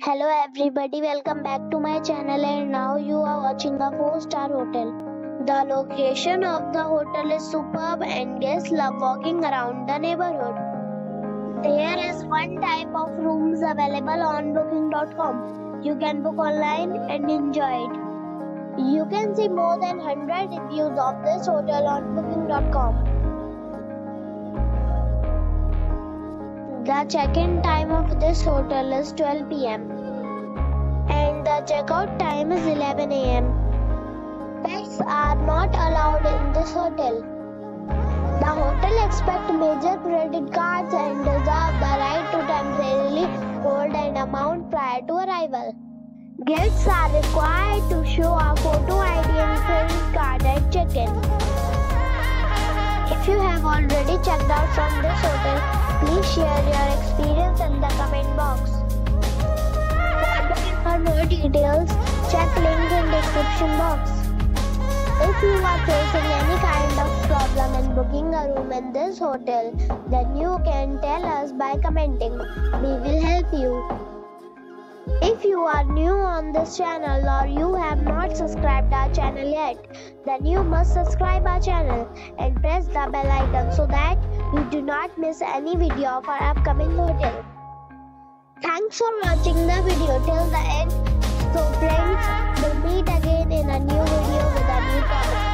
Hello everybody, welcome back to my channel, and now you are watching a 4-star hotel. The location of the hotel is superb and guests love walking around the neighborhood. There is one type of rooms available on booking.com. You can book online and enjoy it. You can see more than 100 reviews of this hotel on booking.com. The check-in time of this hotel is 12 p.m. and the check-out time is 11 a.m. Pets are not allowed in this hotel. The hotel accepts major credit cards and reserves the right to temporarily hold an amount prior to arrival. Guests are required to show a photo ID and credit card at check-in. If you have already checked out from this hotel, please share your experience in the comment box. For more details, check link in description box. If you are facing any kind of problem in booking a room in this hotel, then you can tell us by commenting. We will help you. If you are new on this channel or you have not subscribed our channel yet, then you must subscribe our channel and press the bell icon so that you do not miss any video of our upcoming hotel. Thanks for watching the video till the end. So friends, we'll meet again in a new video with a new topic.